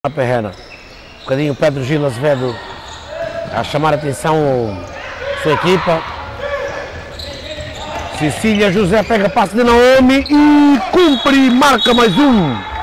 A Perrena, um bocadinho Pedro Gil Azevedo a chamar a atenção a sua equipa. Cecília José pega passe de Naomi e cumpre e marca mais um.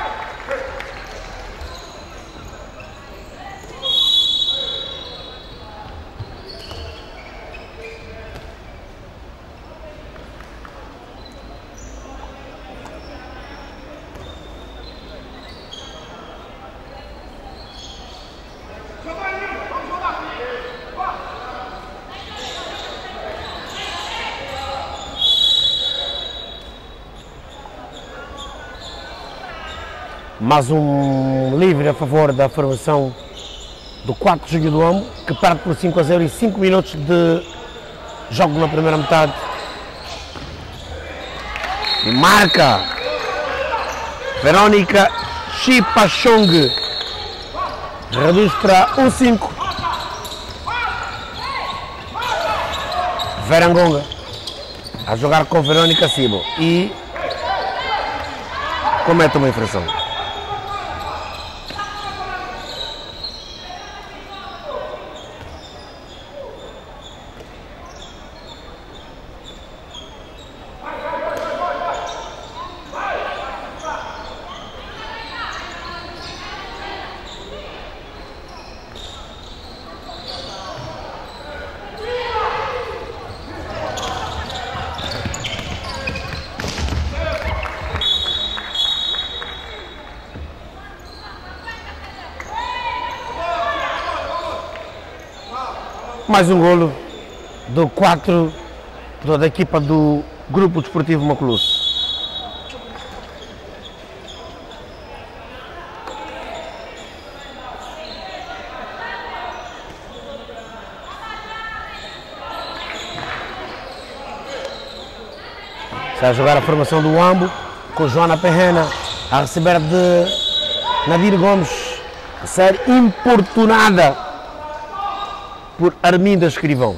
Mais um livre a favor da formação do 4 de Julho do Amo, que perde por 5-0 e 5 minutos de jogo na primeira metade. E marca Verônica Chipachong, reduz para 1-5. Verangonga a jogar com Verônica Cibo e comete uma infração. Mais um golo do 4 da equipa do Grupo Desportivo Maculuce. Está a jogar a formação do Ambo, com Joana Perrena a receber de Nadir Gomes, a ser importunada por Arminda Escrivão.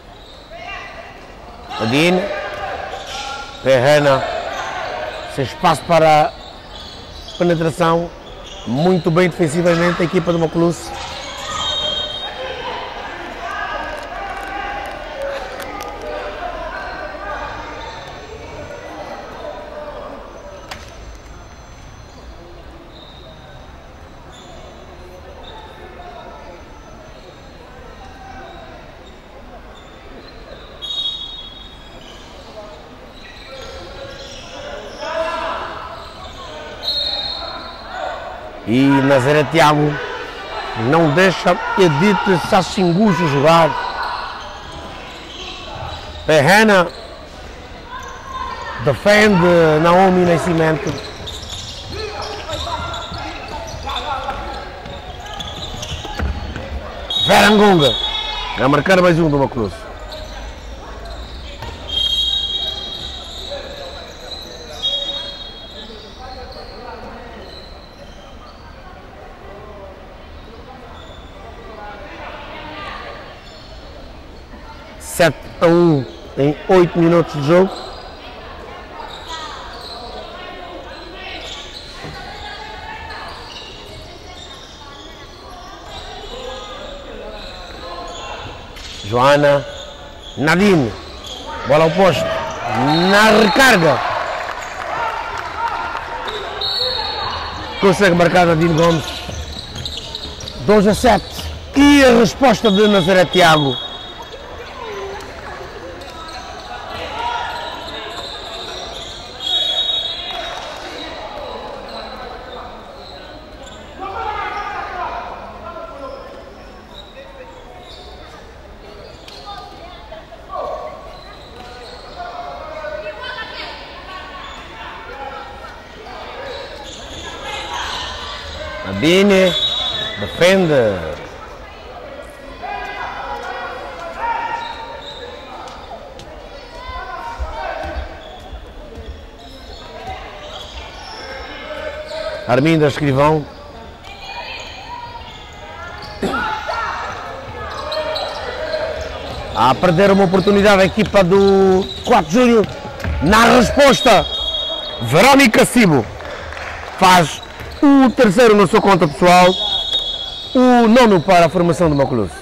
Adine, Perrena, sem espaço para penetração, muito bem defensivamente a equipa do Maculuce. E Nazaré Tiago não deixa Edith Sassingujo jogar. Perrena defende Naomi Nascimento. Verangonga a marcar mais um do Maculuce. Sete a 1 em 8 minutos de jogo. Joana, Nadine, bola ao posto, na recarga. Consegue marcar Nadine Gomes. 2-7. E a resposta de Nazaré Tiago. Nadine defende. Arminda Escrivão. A perder uma oportunidade a equipa do 4 de Julho. Na resposta, Verônica Cibo faz o terceiro na sua conta pessoal. o nono para a formação do Maculuso.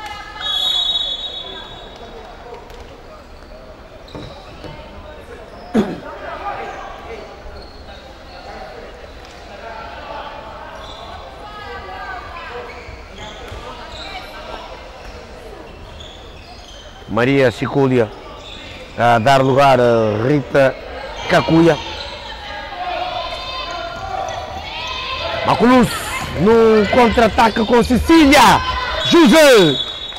Maria Chiculia a dar lugar a Rita Kakuya. Maculuso no contra-ataque com Cecília José,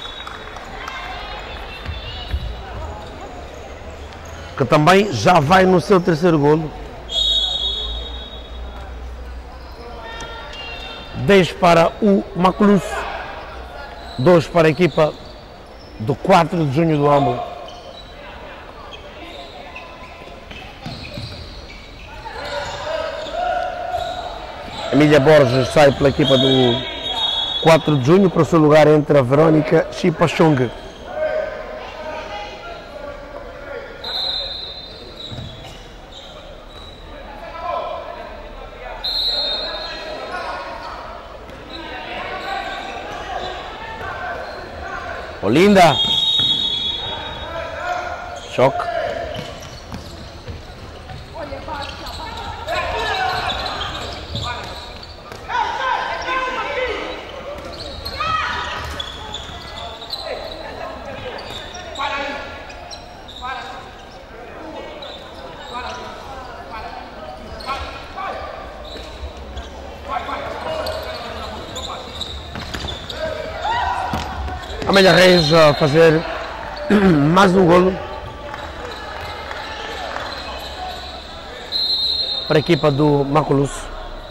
que também já vai no seu terceiro golo. 10 para o Maculuso, 2 para a equipa do 4 de junho do Ambo. Emília Borges sai pela equipa do 4 de junho, para o seu lugar entra a Verônica Chipachong. Olinda, choque. Amélia Reis a fazer mais um golo para a equipa do Maculuso.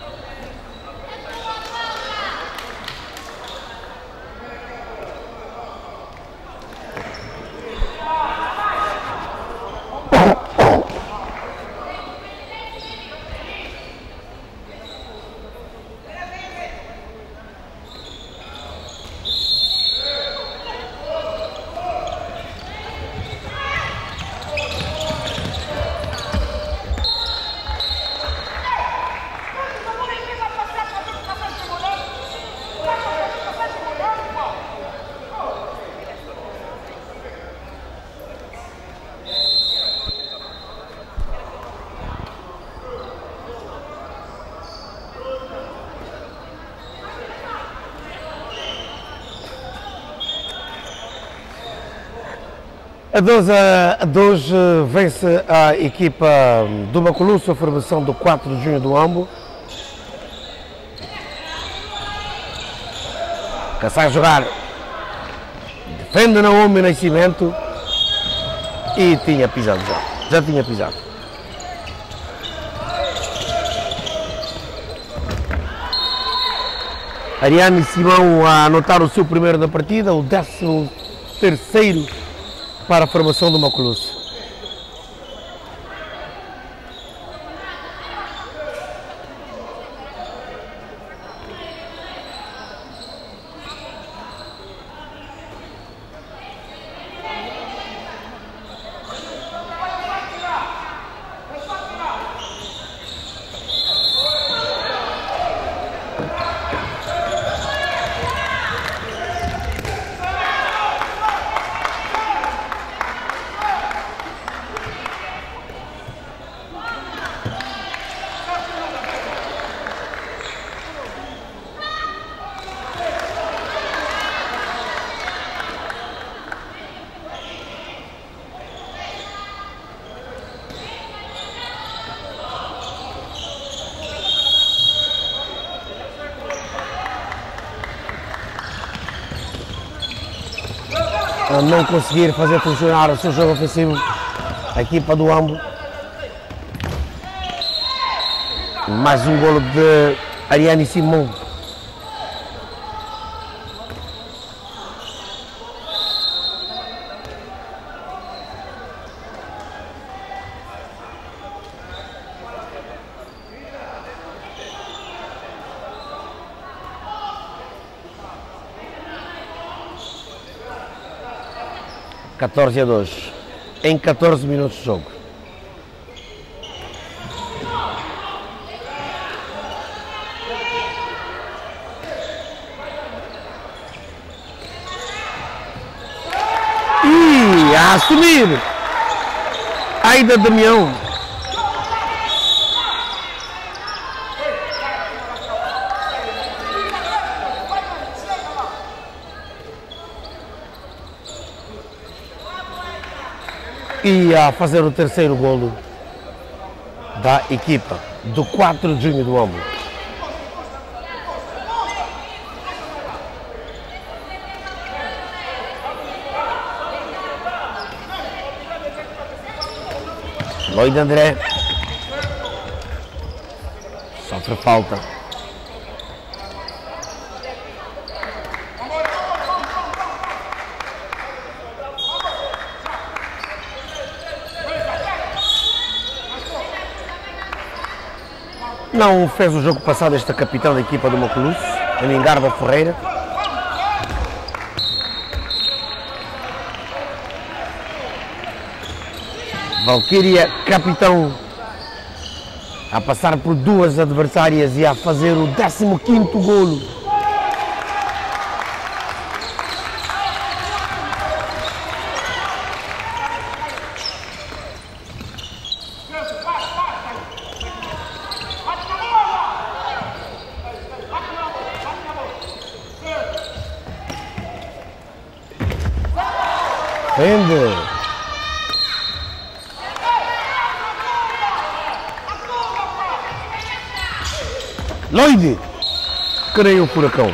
A 2 vence a equipa do Maculuso, a formação do 4 de junho do Ambo. Que sai a jogar, defende Naomi Nascimento e tinha pisado já tinha pisado. Ariane Simão a anotar o seu primeiro da partida, o 13º para a formação do Maculuso. A não conseguir fazer funcionar o seu jogo ofensivo, a equipa do Ambo. Mais um golo de Ariane Simão. (14-2) em 14 minutos de jogo. A assumir. Aida Damião. E a fazer o terceiro golo da equipa do 4 de junho do Huambo. Lloyd André sofre falta. Não fez o jogo passado esta capitã da equipa do Maculusso, a Ningarda Ferreira. Valquíria, capitão, a passar por duas adversárias e a fazer o 15º golo. Rende. Lloyd, creio o furacão.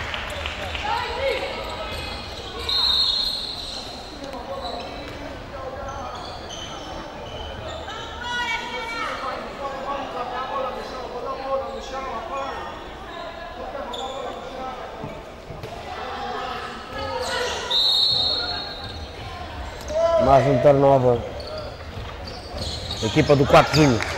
Mais um turnover. Equipa do 4 de junho.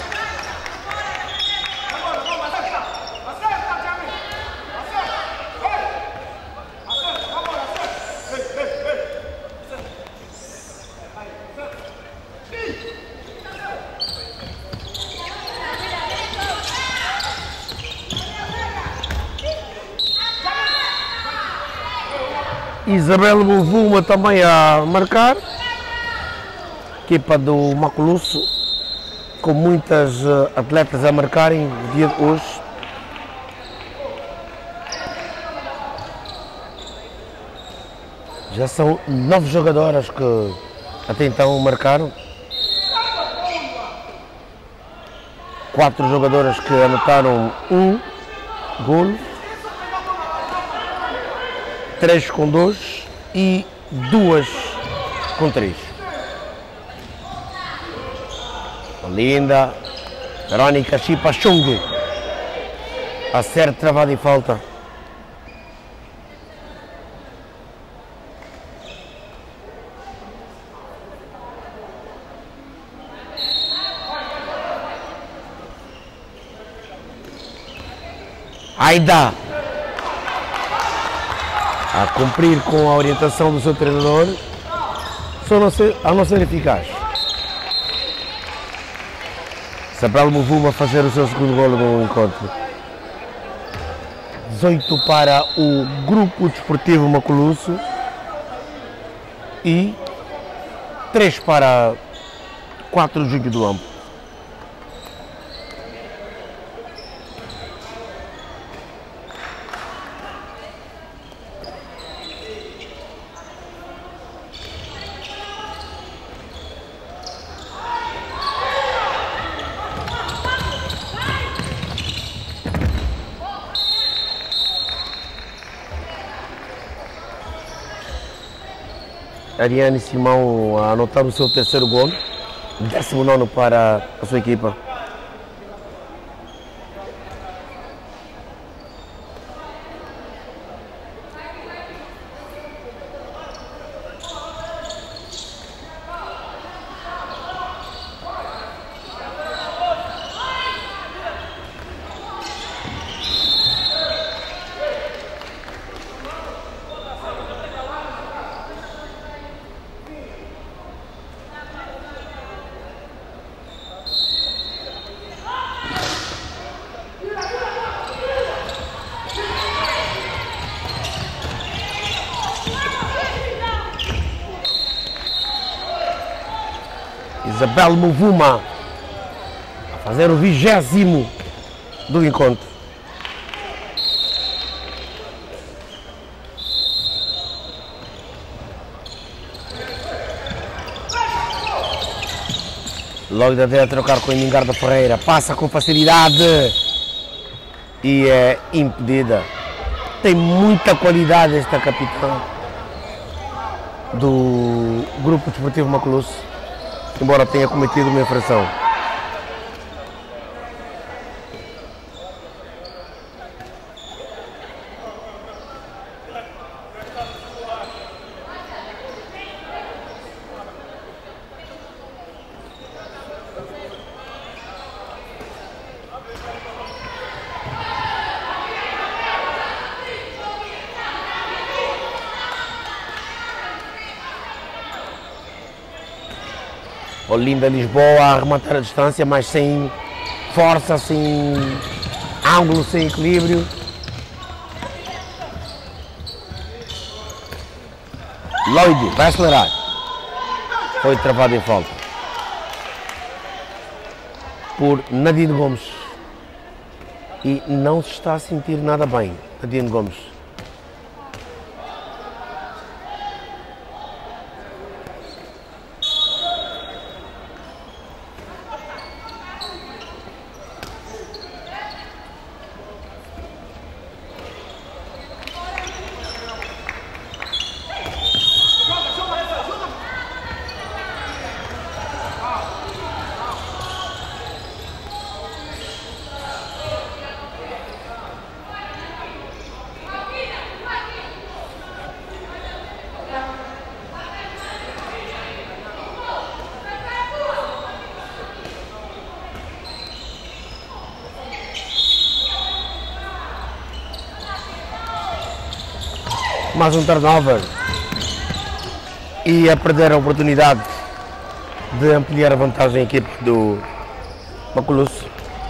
Isabel Bovuma também a marcar. Equipa do Maculusso, com muitas atletas a marcarem no dia de hoje. Já são 9 jogadoras que até então marcaram. 4 jogadoras que anotaram um golo. 3 com 2 e 2 com 3. Linda, Verónica Chipa Chung, acerta, travada e falta. Aida, a cumprir com a orientação do seu treinador, a não ser eficaz. Isabel Bovuma a fazer o seu segundo golo no encontro. 18 para o Grupo Desportivo Maculusso e 3 para 4 de junho do Huambo. Ariane Simão a anotar o seu terceiro gol, 19º para a sua equipa. Isabel Movuma a fazer o 20º do encontro. Loida deve trocar com a Emingarda Ferreira, passa com facilidade e é impedida. Tem muita qualidade esta capitã do Grupo Desportivo Maculuce, embora tenha cometido uma infração. Olinda Lisboa a arrematar a distância, mas sem força, sem ângulo, sem equilíbrio. Lloyd vai acelerar. Foi travado em falta por Nadine Gomes. E não se está a sentir nada bem, Nadine Gomes. Mais um turnover e a perder a oportunidade de ampliar a vantagem a equipe do Maculuce.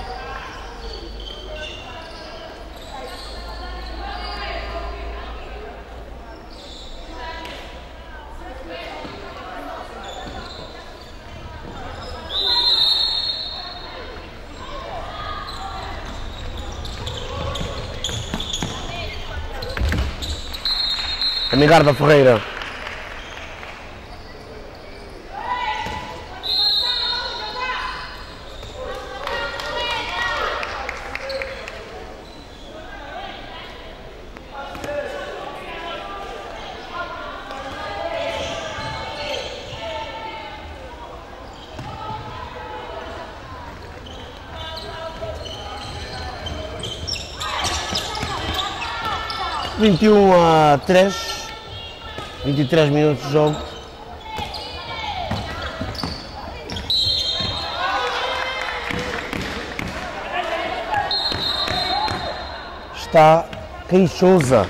Emingarda Ferreira. (21-3), 23 minutos de jogo. Está queixosa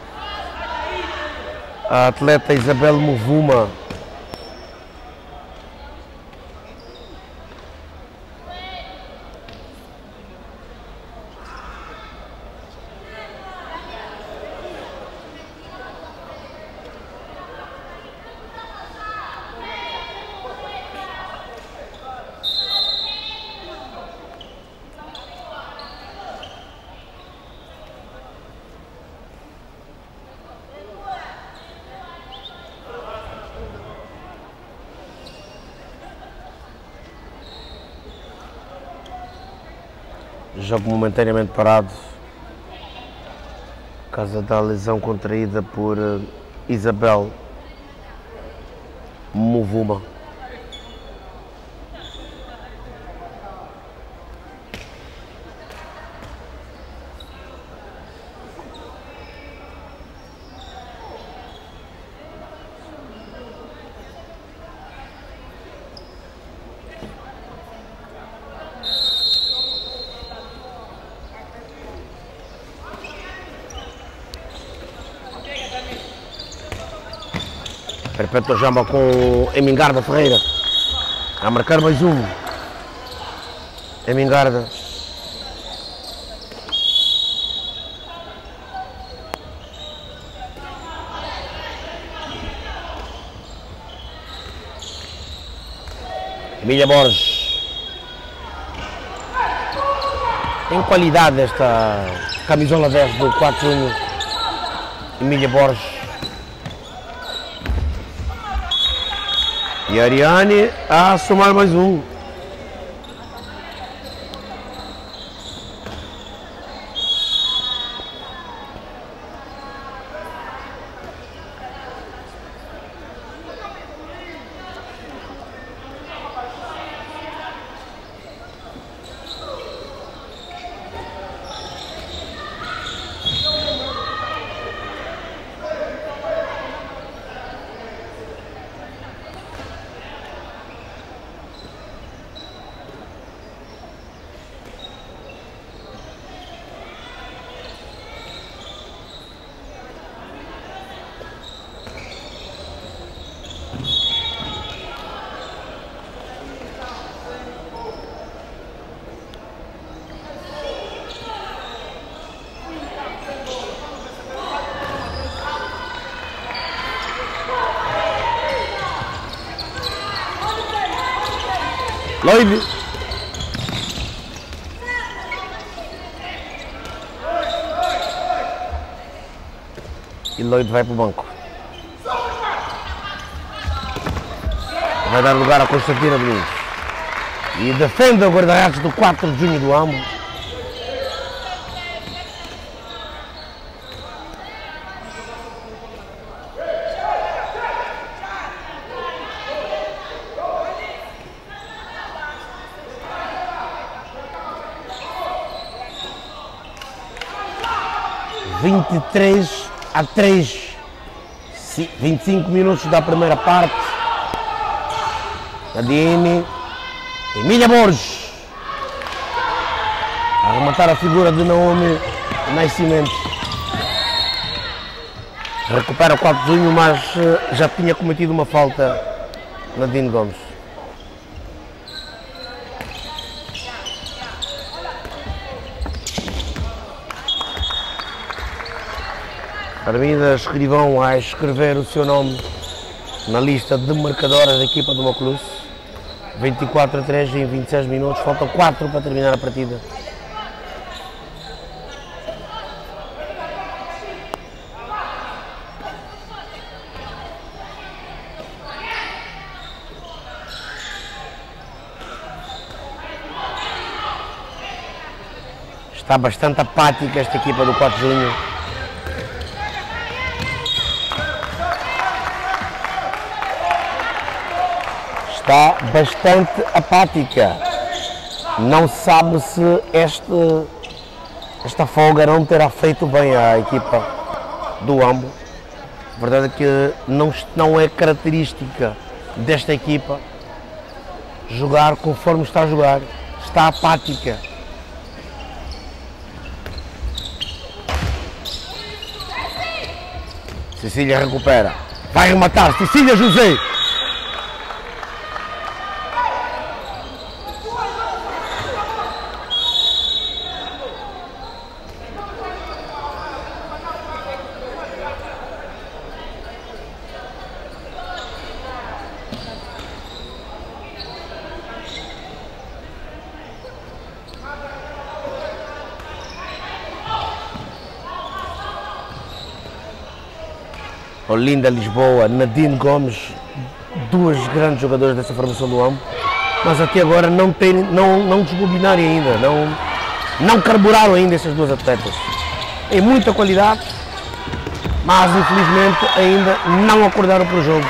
a atleta Isabel Movuma. Jogo momentaneamente parado, por causa da lesão contraída por Isabel Movuma. Perpétua Jamba com Emingarda Ferreira a marcar mais um. Emingarda. Emília Borges. Tem qualidade esta camisola 10 do 4 de junho. Emília Borges. E a Ariane a somar mais um. Lloyd. E Lloyd vai para o banco. Vai dar lugar a Constantina Domingos. E defende o guarda-redes do 4 de junho do Ambo. (23 a 3), 25 minutos da primeira parte. Nadine, Emília Borges a rematar a figura de Naomi Nascimento. Recupera o 4 de junho, mas já tinha cometido uma falta Nadine Gomes. Arminda Escrivão a escrever o seu nome na lista de marcadoras da equipa do Maclus. 24 a 3 em 26 minutos, faltam 4 para terminar a partida. Está bastante apática esta equipa do 4 de junho. Está bastante apática. Não se sabe se esta folga não terá feito bem à equipa do Ambo. A verdade é que não é característica desta equipa jogar conforme está a jogar. Está apática. Cecília recupera. Vai rematar. Cecília José. Olinda Lisboa, Nadine Gomes, duas grandes jogadoras dessa formação do Ambo, mas até agora não desbobinaram ainda, não carburaram ainda essas duas atletas. Tem muita qualidade, mas infelizmente ainda não acordaram para o jogo.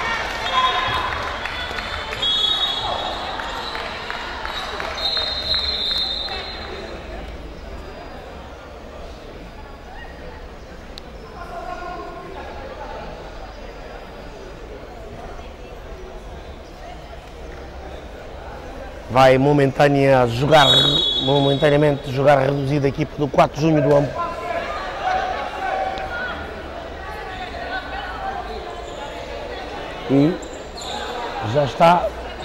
Vai momentaneamente jogar reduzida a equipe do 4 de junho do Ambo. E já está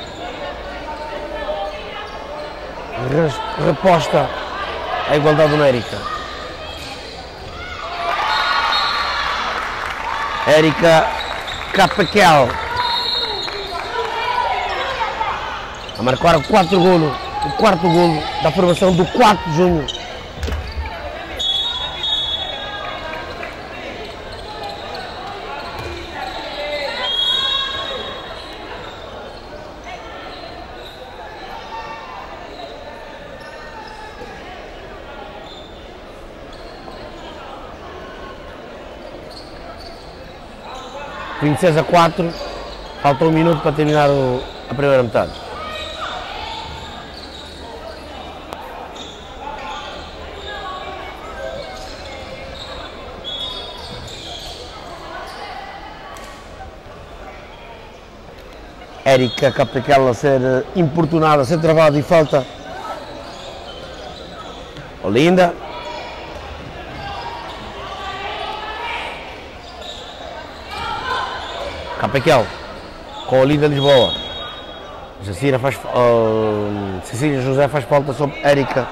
reposta a igualdade numérica. Érica Capaquel. a marcar o quarto golo da formação do 4 de junho. (26-4), falta 1 minuto para terminar a primeira metade. Érica Capequela a ser importunada, a ser travada e falta. Olinda. Capequel com Olinda Lisboa. Cecília José faz falta sobre Érica.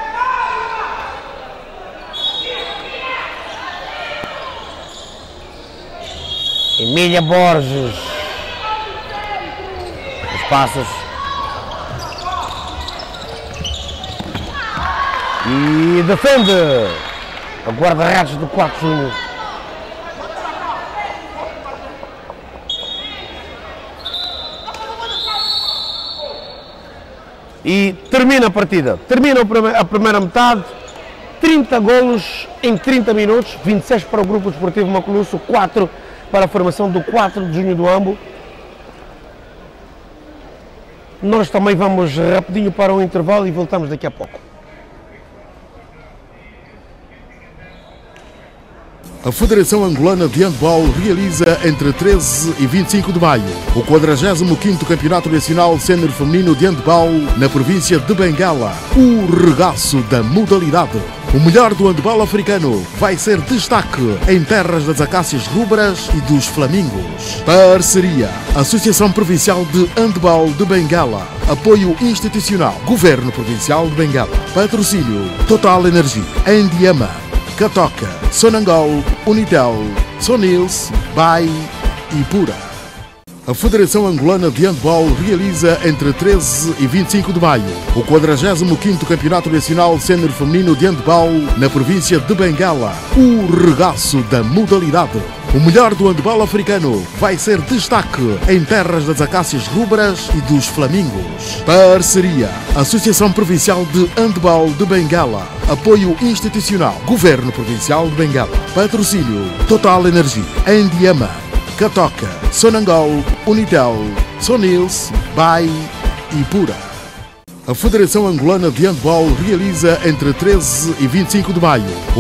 Emília Borges. Os passos. E defende a guarda-redes do 4 de junho. E termina a partida, termina a primeira metade, 30 golos em 30 minutos, 26 para o Grupo Desportivo Maculusso, 4 para a formação do 4 de junho do Ambo. Nós também vamos rapidinho para o intervalo e voltamos daqui a pouco. A Federação Angolana de Handball realiza entre 13 e 25 de maio o 45º Campeonato Nacional Sénior Feminino de Handball na província de Bengala. O regaço da modalidade. O melhor do handball africano vai ser destaque em terras das acácias rubras e dos flamingos. Parceria: Associação Provincial de Handball de Bengala. Apoio institucional: Governo Provincial de Bengala. Patrocínio: Total Energia, Endiama, Catoca, Sonangol, Unitel, Sonils, Bai e Pura. A Federação Angolana de Handball realiza entre 13 e 25 de maio o 45º Campeonato Nacional Sénior Feminino de Handball na província de Bengala. O regaço da modalidade. O melhor do handball africano vai ser destaque em terras das acácias rubras e dos flamingos. Parceria: Associação Provincial de Handball de Bengala. Apoio institucional: Governo Provincial de Bengala. Patrocínio: Total Energia, Endiama, Catoca, Sonangol, Unitel, Sonils, Bai e Pura. A Federação Angolana de Handball realiza entre 13 e 25 de maio o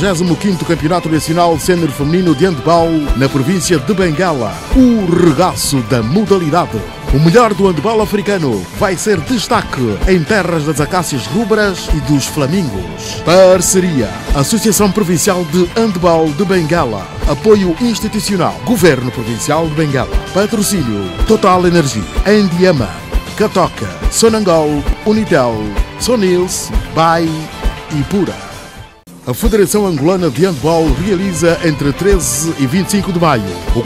45º Campeonato Nacional Sénior Feminino de Handball na província de Bengala. O regaço da modalidade. O melhor do handball africano vai ser destaque em terras das acácias rubras e dos flamingos. Parceria: Associação Provincial de Handball de Bengala. Apoio institucional: Governo Provincial de Bengala. Patrocínio: Total Energia, Endiama, Catoca, Sonangol, Unitel, Sonils, Bai e Pura. A Federação Angolana de Handball realiza entre 13 e 25 de maio o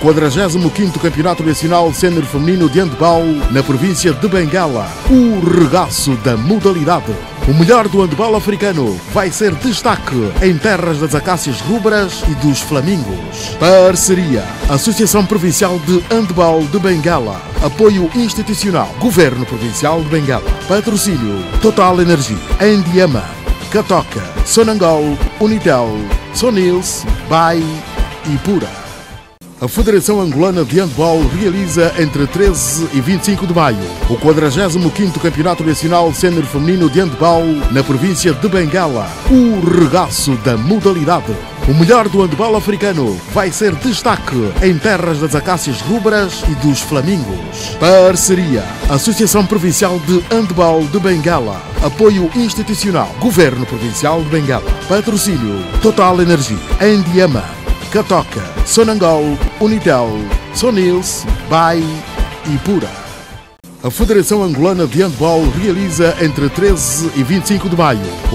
45º Campeonato Nacional Sénior Feminino de Handball na província de Bengala. O regaço da modalidade. O melhor do handball africano vai ser destaque em terras das acácias rubras e dos flamingos. Parceria: Associação Provincial de Handball de Bengala. Apoio institucional: Governo Provincial de Bengala. Patrocínio: Total Energia, Endiama, Catoca, Sonangol, Unitel, Sonils, Bai e Pura. A Federação Angolana de Handball realiza entre 13 e 25 de maio o 45º Campeonato Nacional Sénior Feminino de Handball na província de Bengala. O regaço da modalidade. O melhor do handball africano vai ser destaque em terras das acácias rubras e dos flamingos. Parceria: Associação Provincial de Handball de Bengala. Apoio institucional: Governo Provincial de Bengala. Patrocínio: Total Energia, Endiama, Catoca, Sonangol, Unitel, Sonils, Bai e Pura. A Federação Angolana de Handball realiza entre 13 e 25 de maio o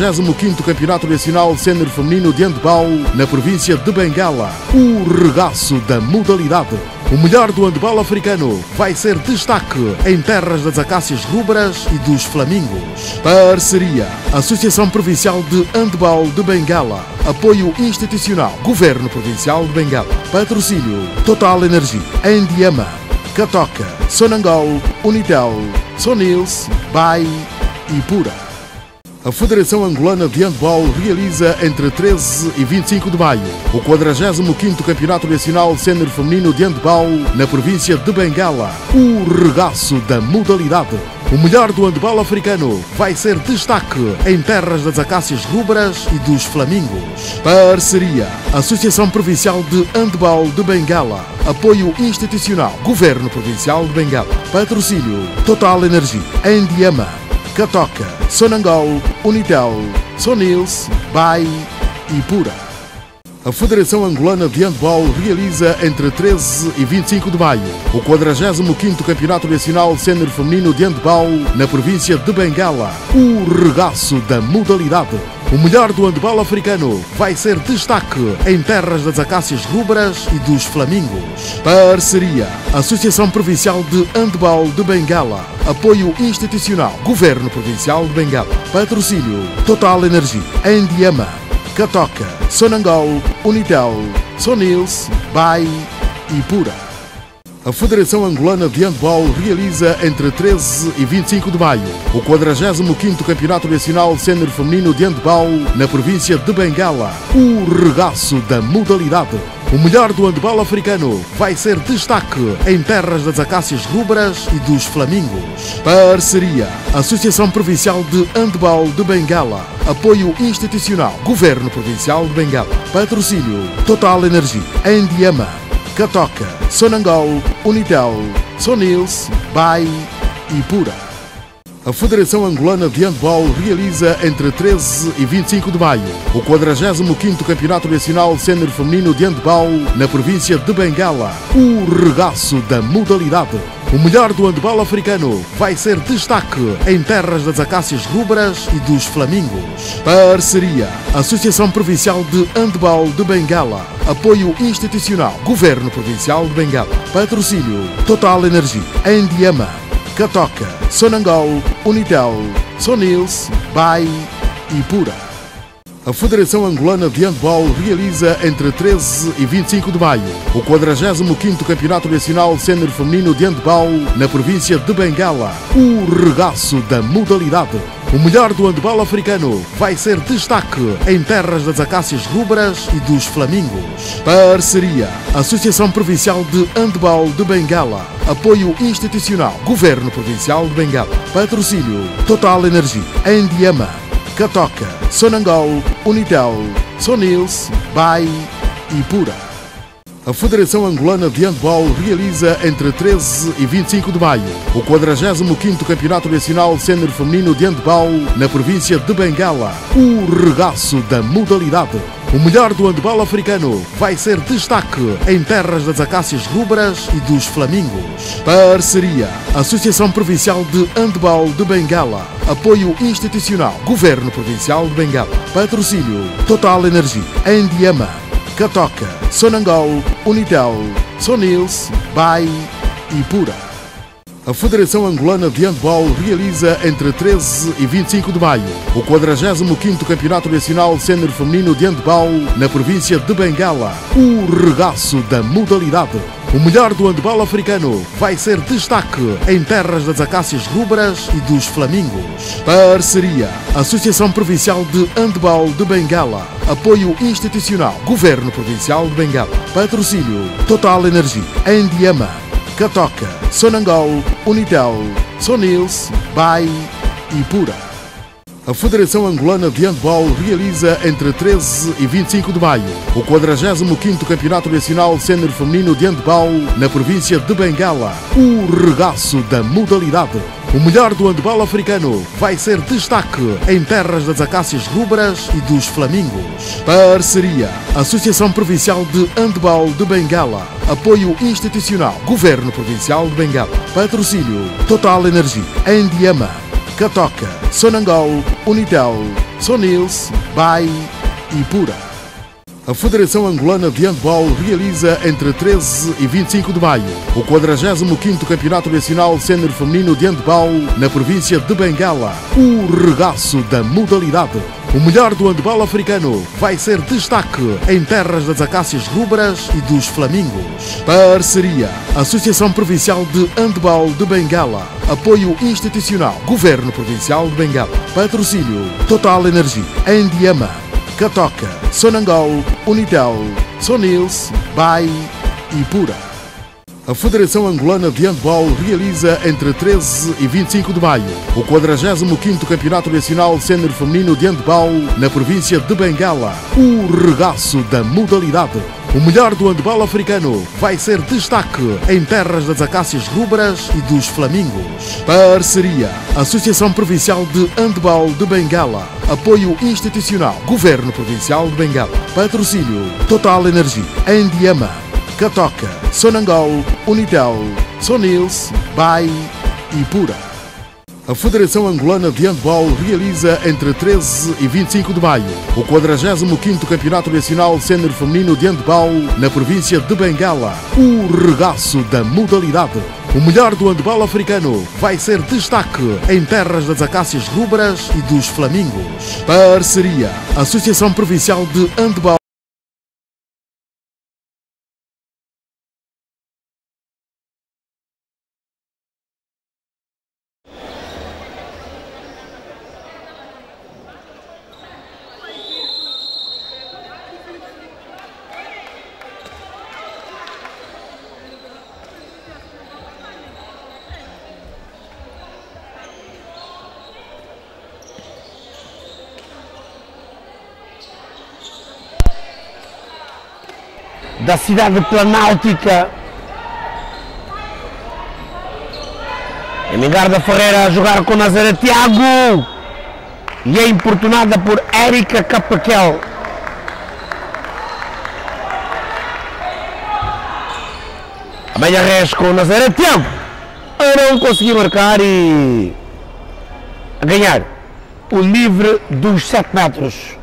45º Campeonato Nacional Sénior Feminino de Handball na província de Bengala. O regaço da modalidade. O melhor do handball africano vai ser destaque em terras das acácias rubras e dos flamingos. Parceria: Associação Provincial de Handball de Bengala. Apoio institucional: Governo Provincial de Bengala. Patrocínio: Total Energia, Endiama, Catoca, Sonangol, Unitel, Sonils, Bai e Pura. A Federação Angolana de Handball realiza entre 13 e 25 de maio o 45º Campeonato Nacional Sénior Feminino de Handball na província de Bengala. O regaço da modalidade. O melhor do handball africano vai ser destaque em terras das acácias rubras e dos flamingos. Parceria: Associação Provincial de Handball de Bengala. Apoio institucional: Governo Provincial de Bengala. Patrocínio: Total Energia, Endiama, Catoca, Sonangol, Unitel, Sonils, Bai e Pura. A Federação Angolana de Handball realiza entre 13 e 25 de maio o 45º Campeonato Nacional Sénior Feminino de Handball na província de Bengala. O regaço da modalidade. O melhor do handball africano vai ser destaque em terras das acácias rubras e dos flamingos. Parceria: Associação Provincial de Handball de Bengala. Apoio institucional: Governo Provincial de Bengala. Patrocínio: Total Energia, Endiama, Catoca, Sonangol, Unitel, Sonils, Bai e Pura. A Federação Angolana de Handball realiza entre 13 e 25 de maio o 45º Campeonato Nacional Sénior Feminino de Handball na província de Bengala. O regaço da modalidade. O melhor do handball africano vai ser destaque em terras das acácias rubras e dos flamingos. Parceria: Associação Provincial de Handball de Bengala. Apoio institucional: Governo Provincial de Bengala. Patrocínio: Total Energia, Endiama, Catoca, Sonangol, Unitel, Sonils, Bai e Pura. A Federação Angolana de Handball realiza entre 13 e 25 de maio o 45º Campeonato Nacional Sénior Feminino de Handball na província de Bengala. O regaço da modalidade. O melhor do handball africano vai ser destaque em terras das acácias rubras e dos flamingos. Parceria: Associação Provincial de Handball de Bengala. Apoio institucional: Governo Provincial de Bengala. Patrocínio: Total Energia, Endiama, Catoca, Sonangol, Unitel, Sonils, Bai e Pura. A Federação Angolana de Handball realiza entre 13 e 25 de maio o 45º Campeonato Nacional Sénior Feminino de Handball na província de Bengala. O regaço da modalidade. O melhor do handball africano vai ser destaque em terras das acácias rubras e dos flamingos. Parceria: Associação Provincial de Handball de Bengala. Apoio institucional: Governo Provincial de Bengala. Patrocínio: Total Energia, Endiama, Catoca, Sonangol, Unitel, Sonils, Bai e Pura. A Federação Angolana de Handball realiza entre 13 e 25 de maio o 45º Campeonato Nacional Sénior Feminino de Handball na província de Bengala. O regaço da modalidade. O melhor do handball africano vai ser destaque em terras das acácias rubras e dos flamingos. Parceria: Associação Provincial de Handball de Bengala. Apoio institucional: Governo Provincial de Bengala. Patrocínio: Total Energia, Endiama, Catoca, Sonangol, Unitel, Sonils, Bai e Pura. A Federação Angolana de Handball realiza entre 13 e 25 de maio o 45º Campeonato Nacional Sénior Feminino de Handball na província de Bengala. O regaço da modalidade. O melhor do handball africano vai ser destaque em terras das acácias rubras e dos flamingos. Parceria: Associação Provincial de Handball de Bengala. Apoio institucional: Governo Provincial de Bengala. Patrocínio: Total Energia, Endiama, Catoca, Sonangol, Unitel, Sonils, Bai e Pura. A Federação Angolana de Handball realiza entre 13 e 25 de maio o 45º Campeonato Nacional Sénior Feminino de Handball na província de Bengala. O regaço da modalidade. O melhor do handball africano vai ser destaque em terras das acácias rubras e dos flamingos. Parceria: Associação Provincial de Handball de Bengala. Apoio institucional: Governo Provincial de Bengala. Patrocínio: Total Energia, Endiama, Catoca, Sonangol, Unitel, Sonils, Bai e Pura. A Federação Angolana de Handball realiza entre 13 e 25 de maio o 45º Campeonato Nacional Sénior Feminino de Handball na província de Bengala, o regaço da modalidade. O melhor do handball africano vai ser destaque em terras das acácias rubras e dos flamingos. Parceria: Associação Provincial de Handball de Bengala. Apoio institucional: Governo Provincial de Bengala. Patrocínio: Total Energia, Endiama, Catoca, Sonangol, Unitel, Sonils, Bai e Pura. A Federação Angolana de Handball realiza entre 13 e 25 de maio o 45º Campeonato Nacional Sénior Feminino de Handball na província de Bengala, o regaço da modalidade. O melhor do handball africano vai ser destaque em terras das acácias rubras e dos flamingos. Parceria: Associação Provincial de Handball de Bengala. Apoio institucional: Governo Provincial de Bengala. Patrocínio: Total Energia, Endiama, Catoca, Sonangol, Unitel, Sonils, Bai e Pura. A Federação Angolana de Handball realiza entre 13 e 25 de maio o 45º Campeonato Nacional Sénior Feminino de Handball na província de Bengala, o regaço da modalidade. O melhor do handball africano vai ser destaque em terras das acácias rubras e dos flamingos. Parceria: Associação Provincial de Handball. Da cidade planáutica, Mingarda Ferreira a jogar com Nazaré Tiago e é importunada por Érica Capaquel. Amanhã Reis com Nazaré Tiago a não conseguir marcar e a ganhar o livre dos 7 metros.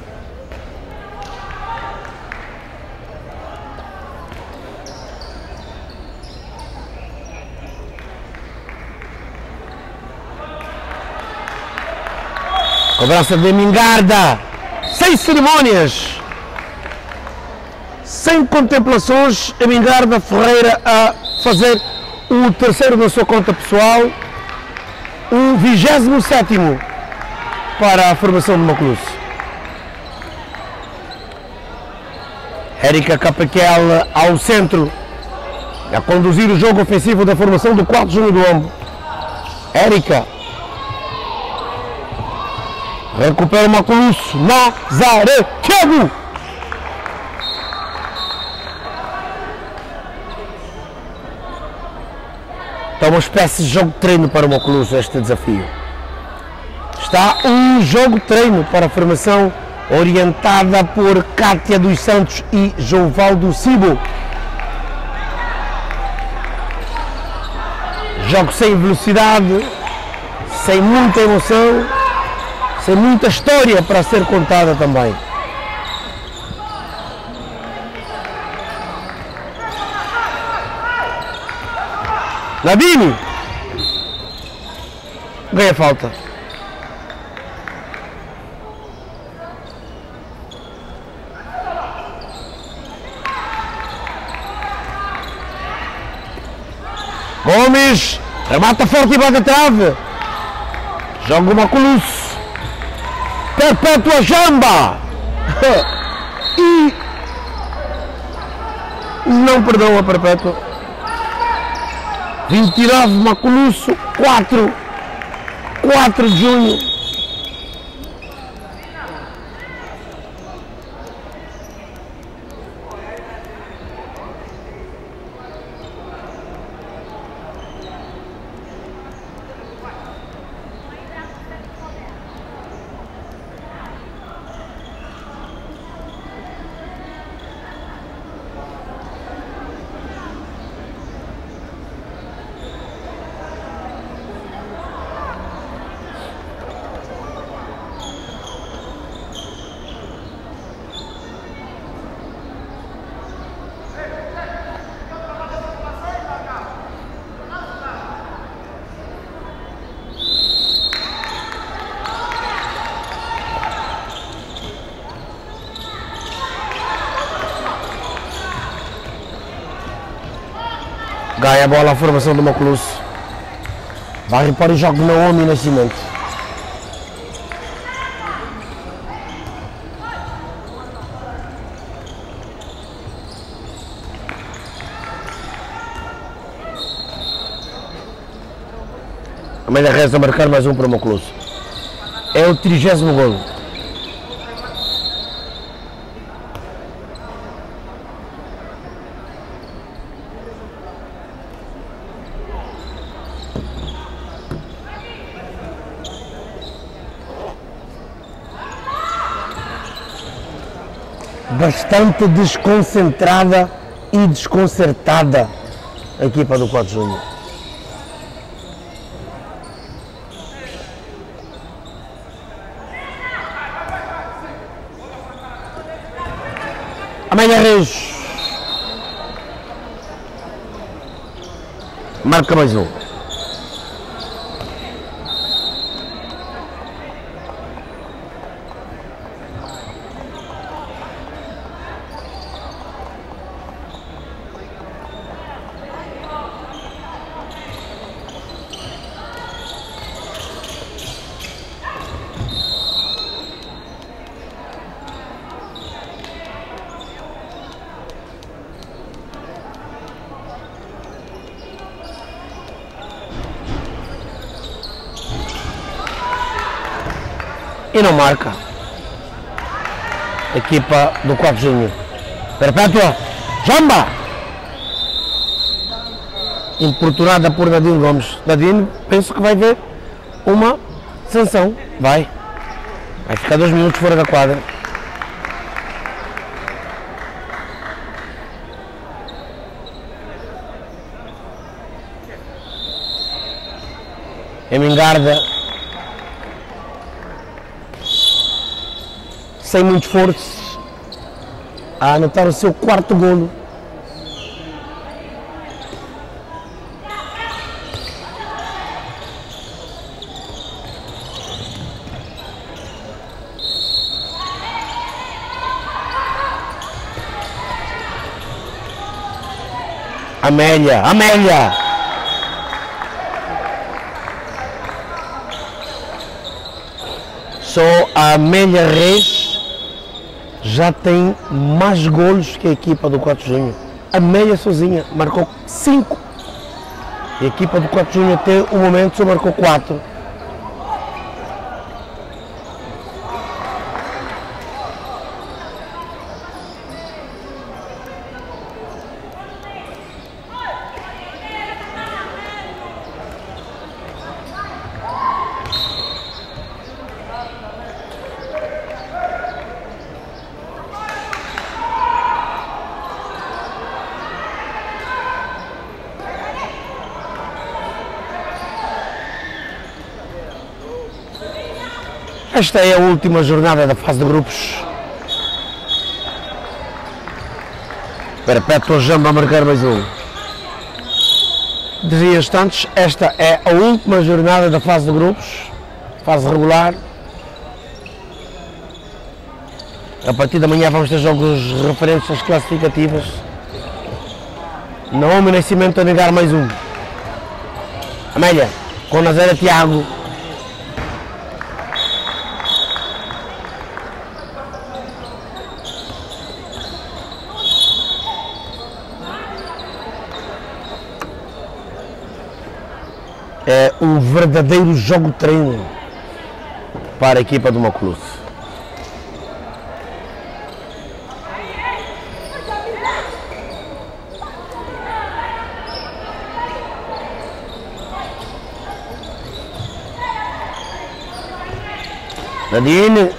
Cobrança de Mingarda, sem cerimônias, sem contemplações, a Mingarda Ferreira a fazer o terceiro da sua conta pessoal, o 27º para a formação de Maclus. Érica Capaquel ao centro, a conduzir o jogo ofensivo da formação do 4 Júnior do Ombo. Érica recupera o Maclus, Nazaré Tiago. Está uma espécie de jogo de treino para o Maclus este desafio. Está um jogo de treino para a formação orientada por Cátia dos Santos e Jovaldo Cibo. Jogo sem velocidade, sem muita emoção, tem muita história para ser contada também. Nadine ganha falta. Gomes remata forte e bate a trave. Joga o Maclus. Perpétua Jamba e não perdoa a Perpétua. 29 Maculusso, 4 de junho. Ganha a bola a formação do Maclus. Vai repor o jogo Naomi Nascimento. Amélia Reis a marcar mais um para o Maclus. É o 30º golo. Bastante desconcentrada e desconcertada a equipa do 4 de junho. Amélia Reis marca mais um. E não marca. Equipa do 4 de junho. Perpétua. Jamba! Importunada por Nadine Gomes. Nadine, penso que vai ver uma sanção. Vai ficar 2 minutos fora da quadra. Emingarda, sem muito esforço, a anotar o seu 4º golo. Amélia! Só a Amélia Reis já tem mais golos que a equipa do 4 de junho. A Amélia sozinha marcou 5. E a equipa do 4 de junho até o momento só marcou 4. Esta é a última jornada da fase de grupos. Perpétua Jamba a marcar mais um. Dizias tantos, esta é a última jornada da fase de grupos, fase regular. A partir da manhã vamos ter jogos referentes às classificativas. Naomi Nascimento a negar mais um. Amélia, com Nazaré Tiago. É um verdadeiro jogo-treino para a equipa do Maclus. Nadine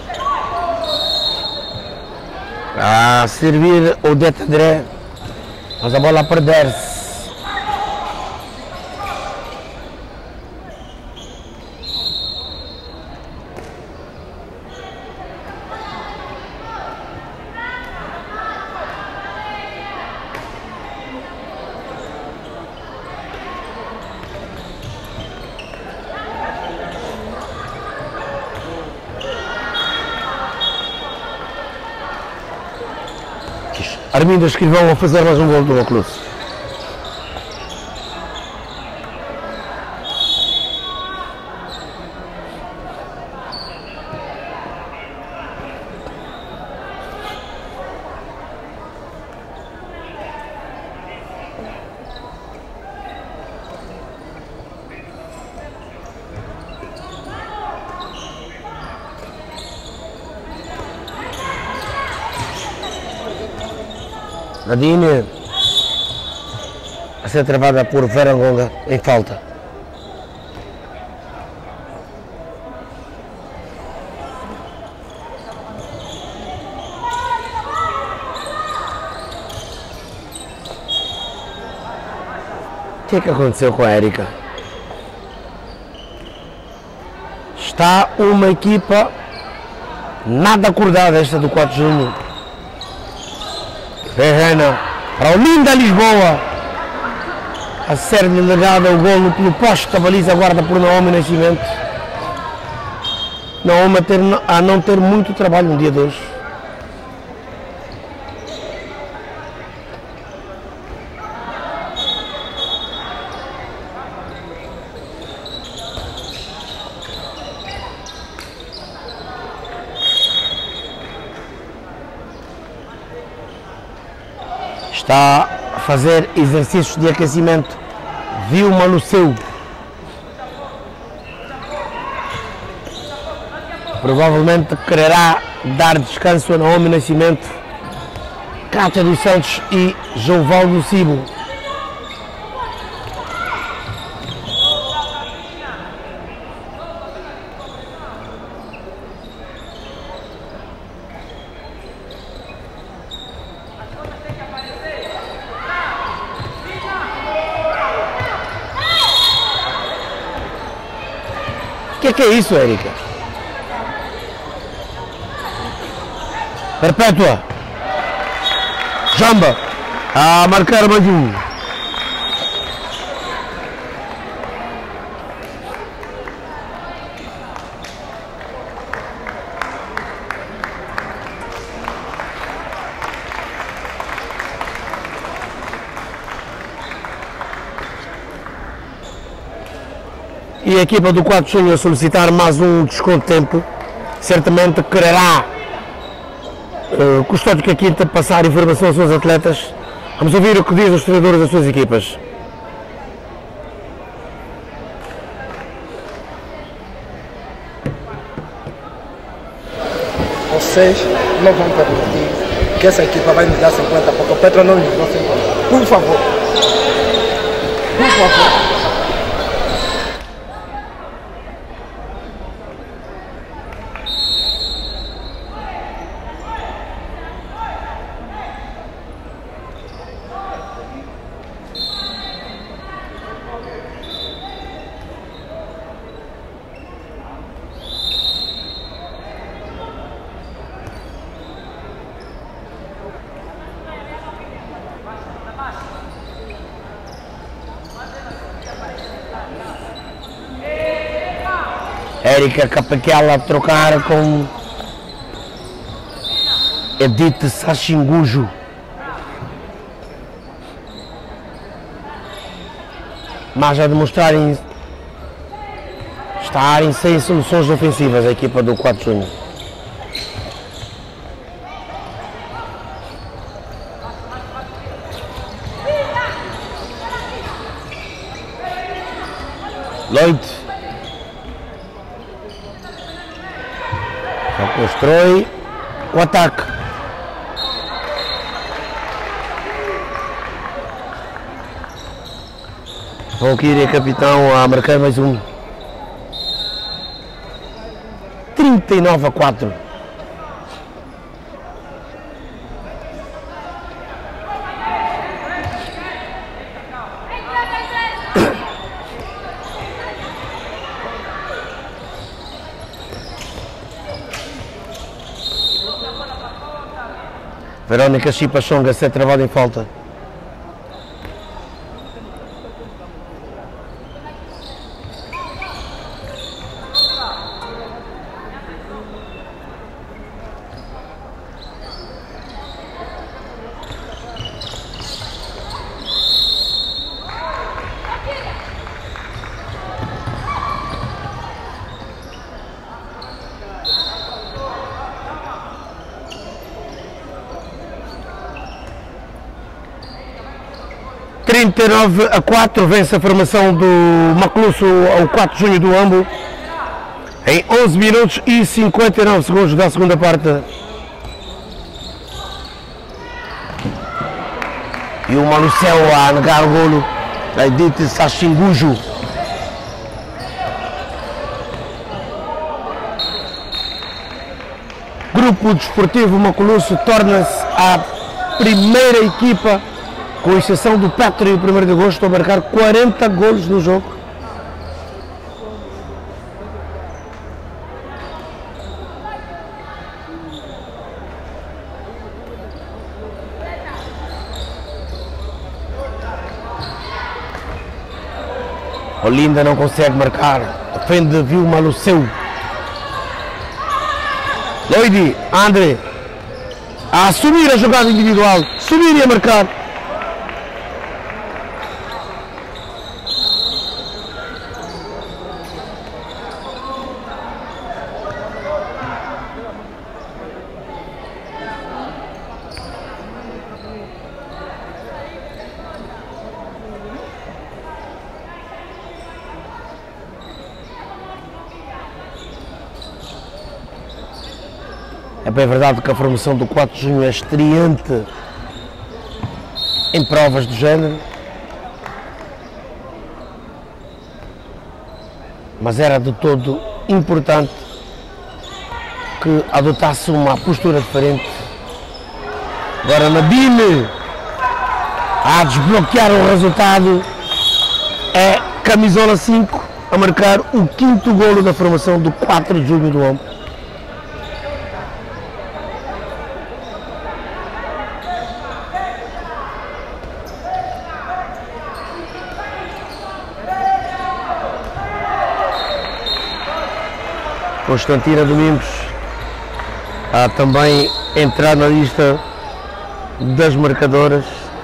a servir Odete André, mas a bola a perder-se. Arminda Escrivão a fazer mais um gol do Maclus. Nadine a ser travada por Verangonga em falta. O que aconteceu com a Érica? Está uma equipa nada acordada, esta do 4 de junho. Ferreira para o Linda Lisboa. A ser-lhe legada o golo pelo poste da baliza, guarda por Naomi Nascimento. Naomi a não ter muito trabalho no dia de hoje. Está a fazer exercícios de aquecimento. Vilma Luceu. Provavelmente quererá dar descanso a Naomi Nascimento, Cátia dos Santos e Jovaldo Cibo. O que é isso, Érica? Perpétua. Jamba. A marcar mais um. E a equipa do 4 de junho a solicitar mais um desconto de tempo, certamente quererá Custódio Quinta passar informação aos seus atletas. Vamos ouvir o que diz os treinadores das suas equipas. Vocês não vão permitir que essa equipa vai nos dar 50, porque o Petro não nos deu 50. Por favor. Por favor. Érica Capaquela a trocar com Edith Sachingujo. Mas a demonstrarem estarem sem soluções ofensivas a equipa do 4 de junho. Leite. Constrói o ataque. Valkyria capitão a marcar mais um. 39-4. Verónica Chipachonga a ser travada em falta. A 4 vence a formação do Maclusso ao 4 de junho do Ambo em 11 minutos e 59 segundos da segunda parte. E o Malucel a negar o golo. Edith Sachingujo. Grupo Desportivo Maculusso torna-se a primeira equipa, com exceção do Petro e o 1º de agosto, a marcar 40 golos no jogo. Olinda não consegue marcar, defende Vilma Luceu. Loidi, André, a assumir a jogada individual, subir e a marcar. É bem verdade que a formação do 4 de junho é estreante em provas do género, mas era de todo importante que adotasse uma postura diferente. Agora Nadine a desbloquear o resultado, é camisola 5 a marcar o 5º golo da formação do 4 de junho do Ombro. Constantina Domingos a também entrar na lista das marcadoras.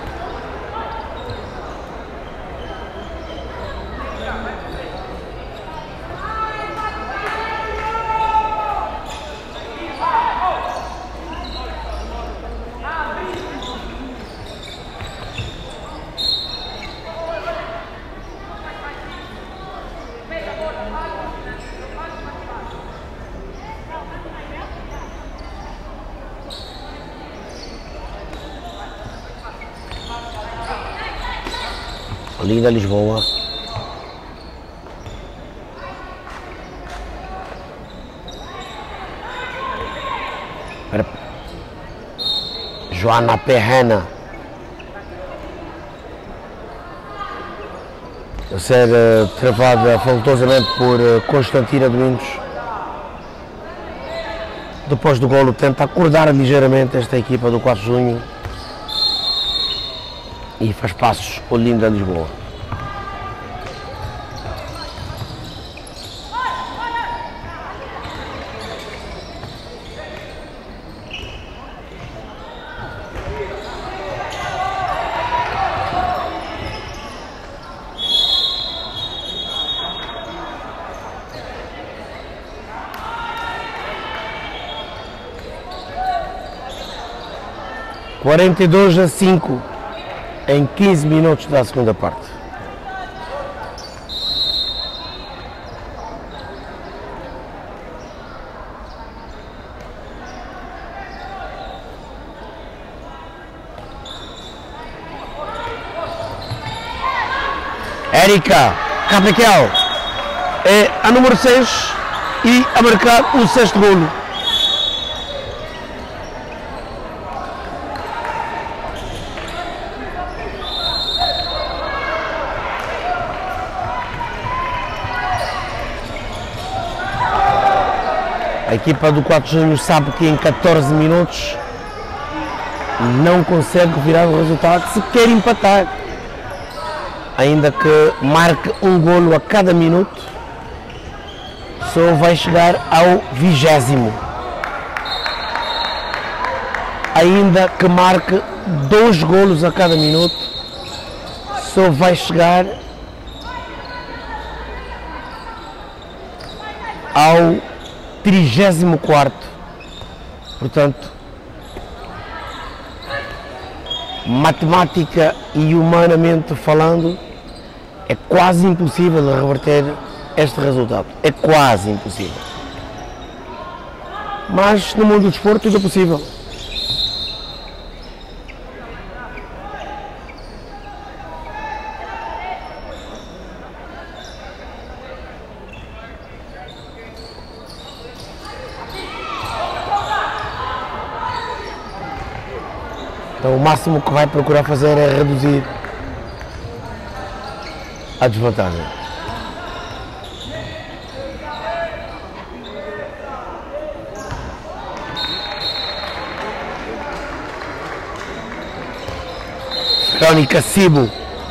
Linda Lisboa. Joana Perrena a ser travada faltosamente por Constantina Domingos. Depois do golo tenta acordar ligeiramente esta equipa do 4 de junho e faz passos Olinda Lisboa. (42 a 5) em 15 minutos da segunda parte. Érica Capiquel é a número 6 e a marcar o 6º golo. A equipa do 4 de junho sabe que em 14 minutos não consegue virar o resultado se quer empatar. Ainda que marque um golo a cada minuto, só vai chegar ao 20º. Ainda que marque 2 golos a cada minuto, só vai chegar ao 34º. Portanto, matemática e humanamente falando, é quase impossível de reverter este resultado. É quase impossível. Mas no mundo do desporto tudo é possível. Então o máximo que vai procurar fazer é reduzir a desvantagem. Verónica Cibo.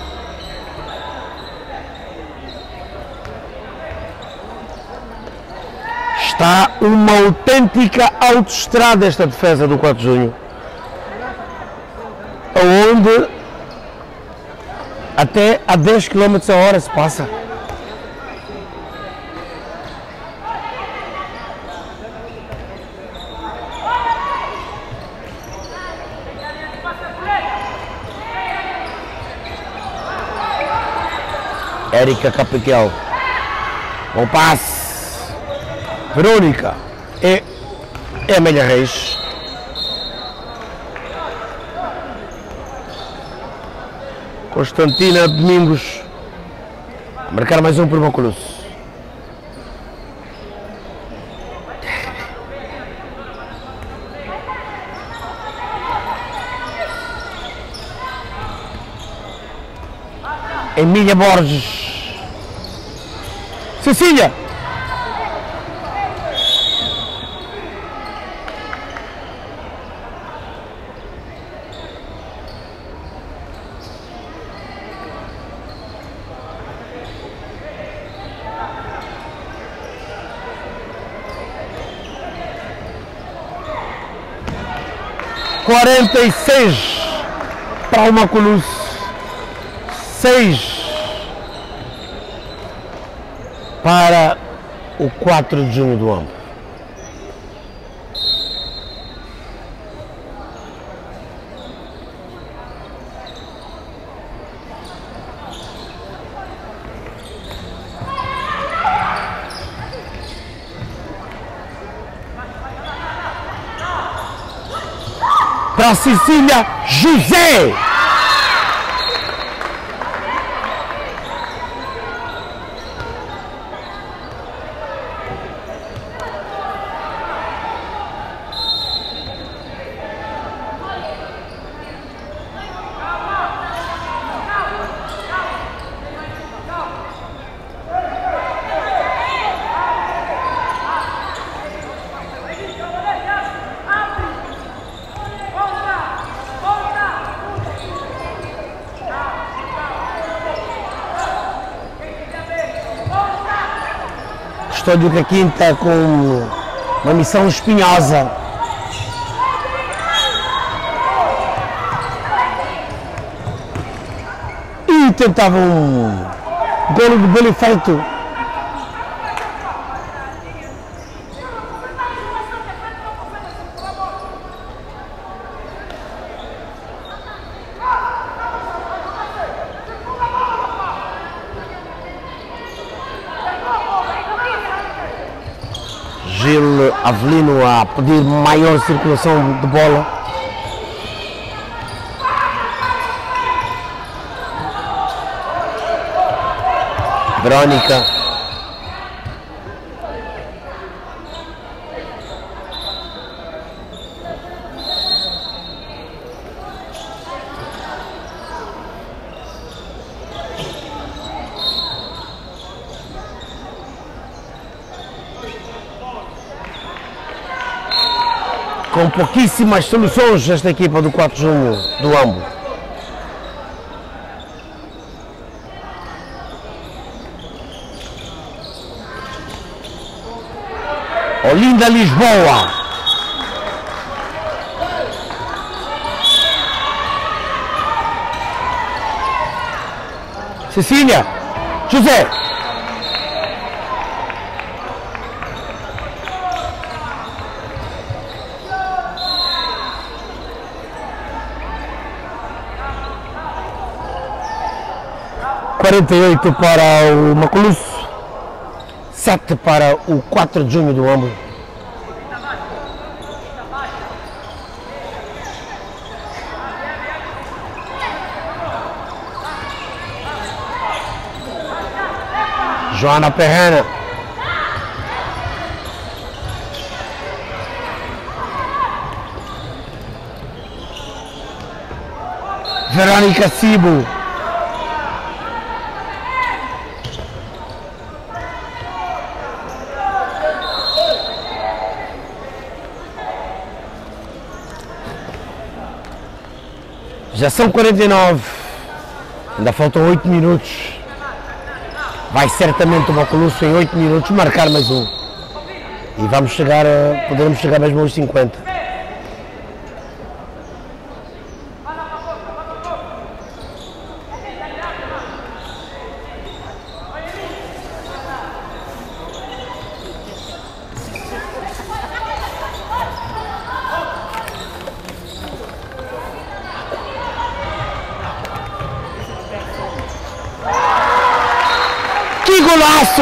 Está uma autêntica autoestrada esta defesa do 4 de junho. Onde até a 10 km a hora se passa. Érica Capitel. Bom passe. Verônica. É Amélia Reis. Constantina Domingos. A marcar mais um por Maculus. Emília Borges. Cecília. Quarenta e seis para o Maculus, 6 para o 4 de junho do Ambo. Para Cecília José. Estádio da Quinta com uma missão espinhosa. E tentava um golo de belo efeito. Gil Avelino a pedir maior circulação de bola. Verónica. Com pouquíssimas soluções esta equipa do 4 de junho do Ambo. Olinda Lisboa. Cecília José. Quarenta e 48 para o Maculus, 7 para o 4 de junho do Ambo. Joana Perrena. Verônica Cibo. Já são 49, ainda faltam 8 minutos. Vai certamente o Macoluço em 8 minutos marcar mais um. E vamos chegar poderemos chegar mesmo aos 50. Que golaço!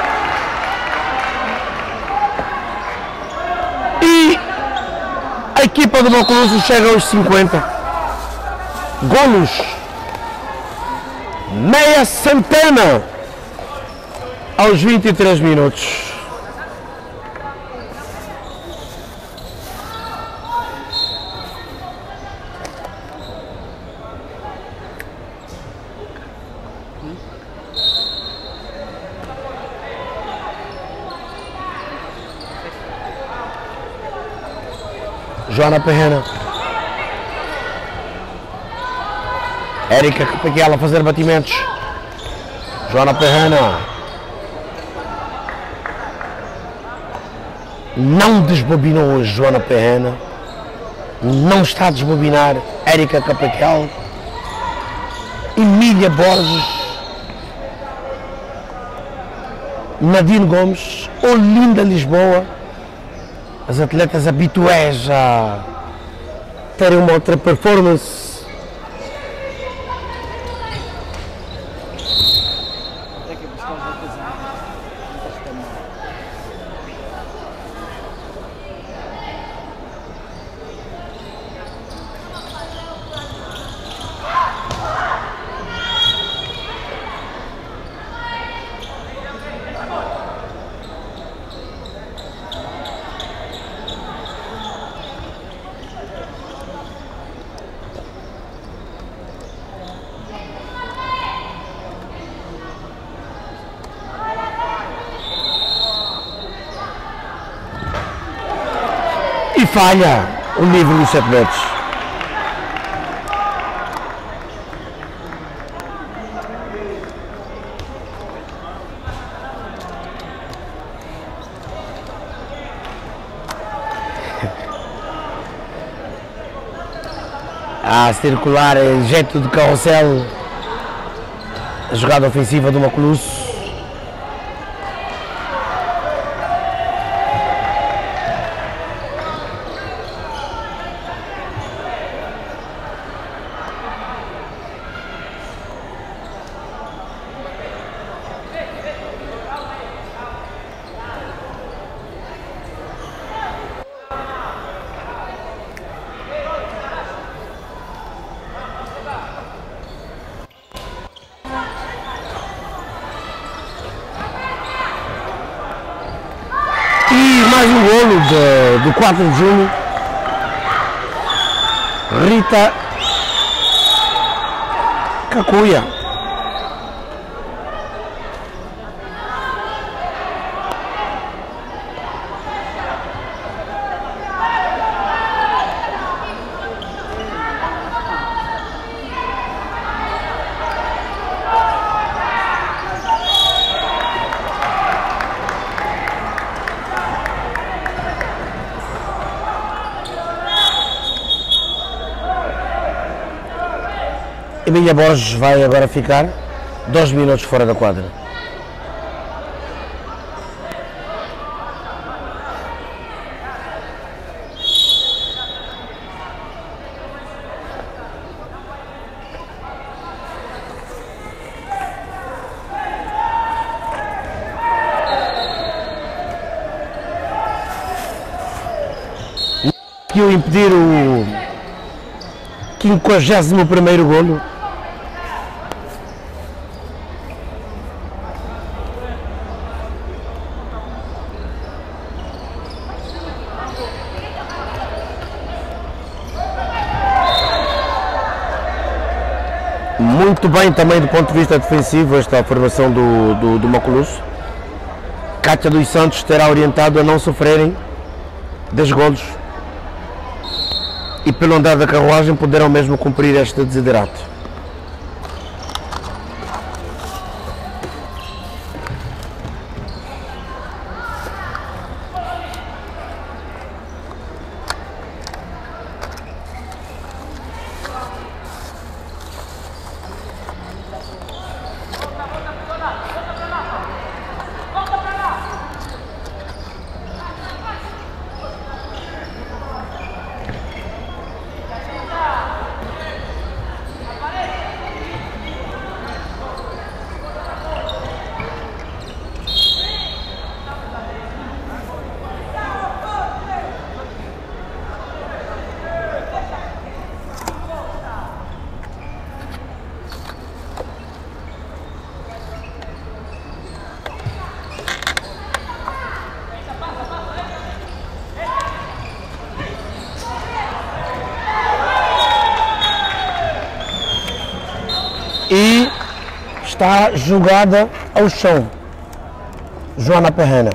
E a equipa do Macoluço chega aos 50 golos, meia centena aos 23 minutos. Joana Perrena, Érica Capaquela a fazer batimentos. Joana Perrena não desbobinou hoje. Joana Perrena não está a desbobinar. Érica Capaquela, Emília Borges, Nadine Gomes, Olinda Lisboa. As atletas habituais a terem uma outra performance. E falha o livro dos 7 metros. A circular em jeito de carrossel a jogada ofensiva do Macoluço. E mais um golo do 4 de junho. Rita Cacuia. Emília Borges vai agora ficar 2 minutos fora da quadra. Conseguiu impedir o 51º golo. Muito bem também do ponto de vista defensivo esta formação do Maculusso. Cátia dos Santos terá orientado a não sofrerem 10 golos e pelo andar da carruagem poderão mesmo cumprir este desiderato. E está jogada ao chão, Joana Perrena.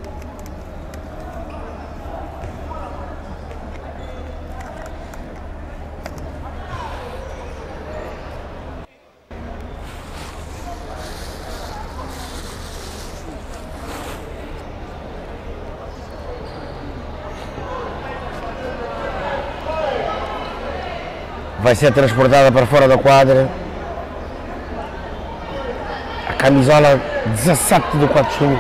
Vai ser transportada para fora da quadra. Camisola 17 do 4.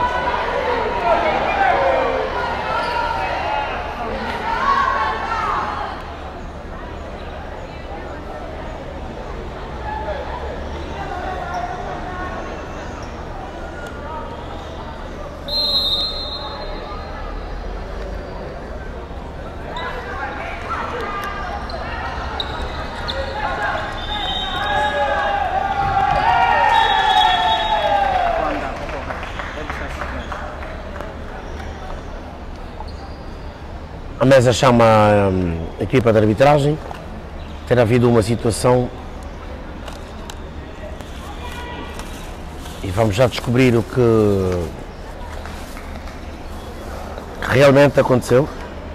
A mesa chama a equipa de arbitragem. Ter havido uma situação e vamos já descobrir o que realmente aconteceu.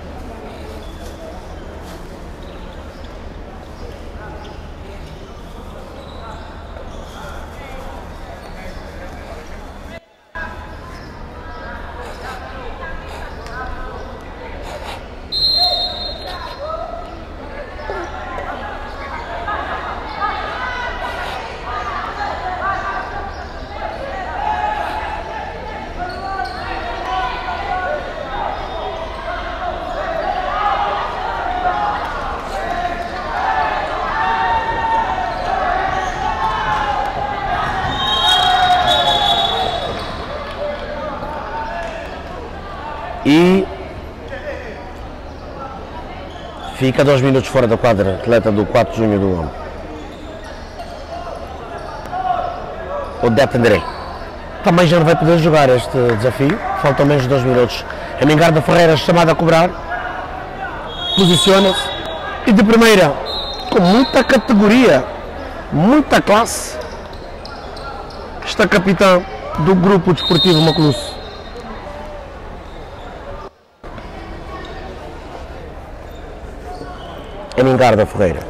E fica 2 minutos fora da quadra, atleta do 4 de junho do ano. Odete André também já não vai poder jogar este desafio, faltam menos de 2 minutos. A Mingarda Ferreira chamada a cobrar, posiciona-se e de primeira, com muita categoria, muita classe, está capitã do grupo desportivo Maculusso. A Mingarda Ferreira.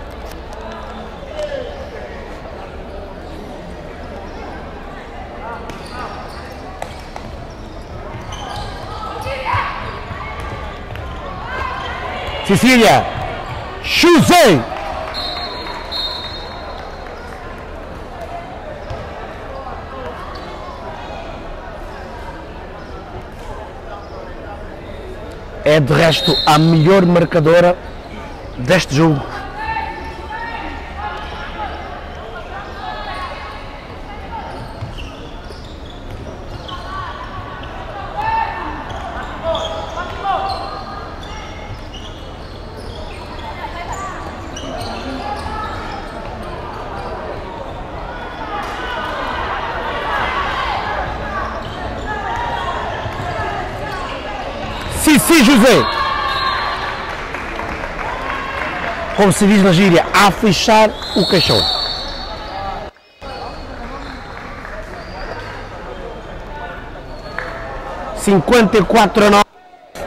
Cecília José. É de resto a melhor marcadora deste jogo. Cici José. Como se diz na gíria, a fechar o caixão. 54 a 9.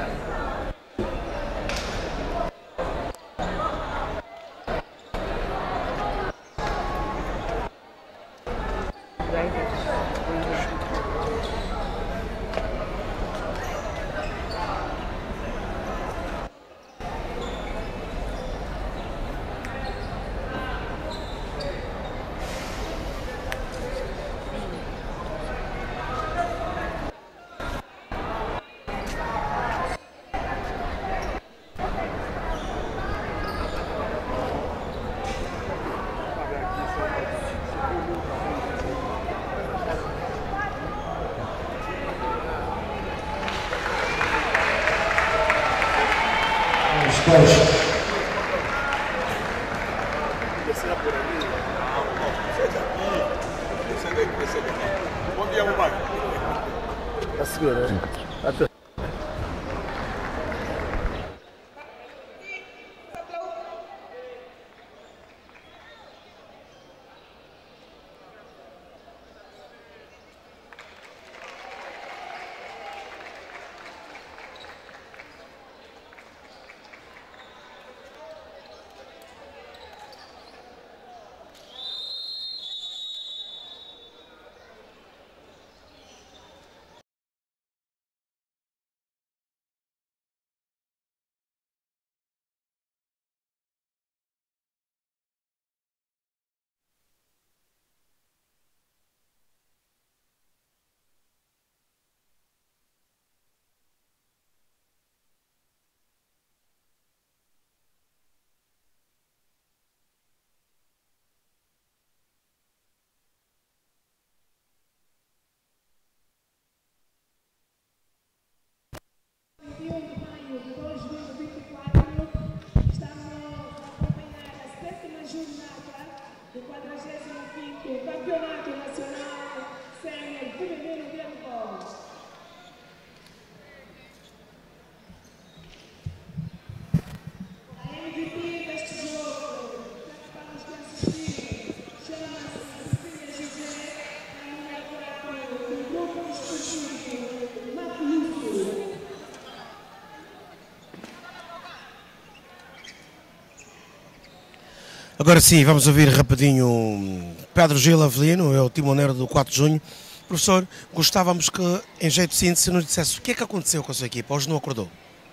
Agora sim, vamos ouvir rapidinho Pedro Gil Avelino, é o timoneiro do 4 de junho. Professor, gostávamos que, em jeito de síntese, nos dissesse o que é que aconteceu com a sua equipa, hoje não acordou?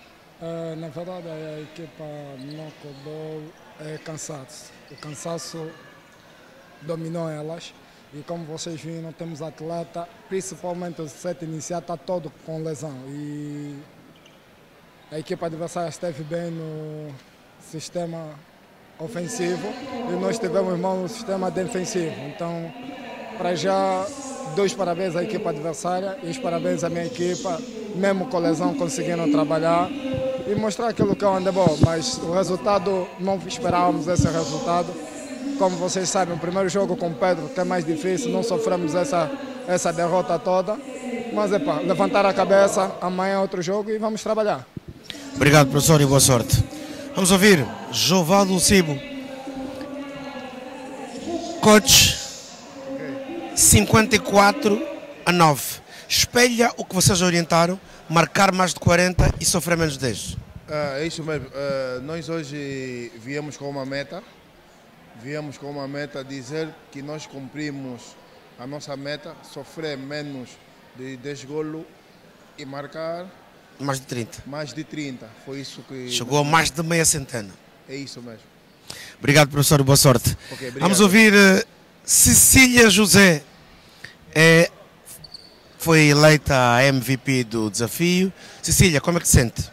Na verdade, a equipa não acordou, é cansaço. O cansaço dominou elas e, como vocês viram, temos atleta, principalmente o set inicial, está todo com lesão. E a equipa adversária esteve bem no sistema ofensivo e nós tivemos mal no sistema defensivo. Então, para já, 2 parabéns à equipa adversária e os parabéns à minha equipa, mesmo com lesão conseguiram trabalhar e mostrar aquilo que é o handebol, mas o resultado, não esperávamos esse resultado. Como vocês sabem, o primeiro jogo com o Pedro, que é mais difícil, não sofremos essa derrota toda, mas levantar a cabeça, amanhã é outro jogo e vamos trabalhar. Obrigado, professor, e boa sorte. Vamos ouvir Jovaldo Cibo. Coach, 54 a 9. Espelha o que vocês orientaram, marcar mais de 40 e sofrer menos de 10. É isso mesmo. Nós hoje viemos com uma meta. Viemos com uma meta dizer que nós cumprimos a nossa meta, sofrer menos de 10 golos e marcar mais de 30. Mais de 30. Foi isso que... Chegou a mais de meia centena. É isso mesmo. Obrigado, professor, boa sorte. Okay, vamos ouvir Cecília José. Foi eleita a MVP do desafio. Cecília, como é que se sente?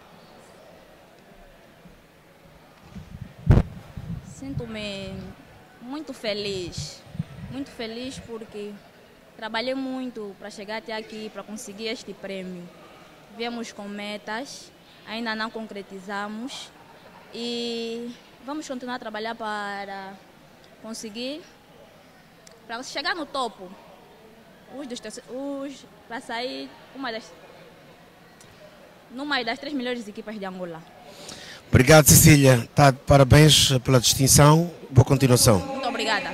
Sinto-me muito feliz porque trabalhei muito para chegar até aqui, para conseguir este prêmio. Viemos com metas, ainda não concretizamos e vamos continuar a trabalhar para conseguir, para chegar no topo, para sair numa das 3 melhores equipas de Angola. Obrigado, Cecília. Tá, parabéns pela distinção. Boa continuação. Muito obrigada.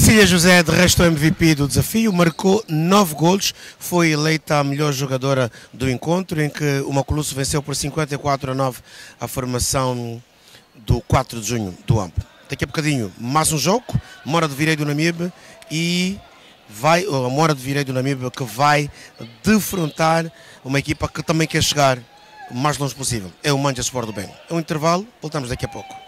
Cecília José, de resto, MVP do desafio, marcou 9 golos, foi eleita a melhor jogadora do encontro, em que o Maculusso venceu por 54-9 a formação do 4 de junho do AMP. Daqui a bocadinho, mais um jogo, Mora de Virei do Namibe e a Mora de Virei do Namibe que vai defrontar uma equipa que também quer chegar o mais longe possível. É o Manchester Sport do Bem. É um intervalo, voltamos daqui a pouco.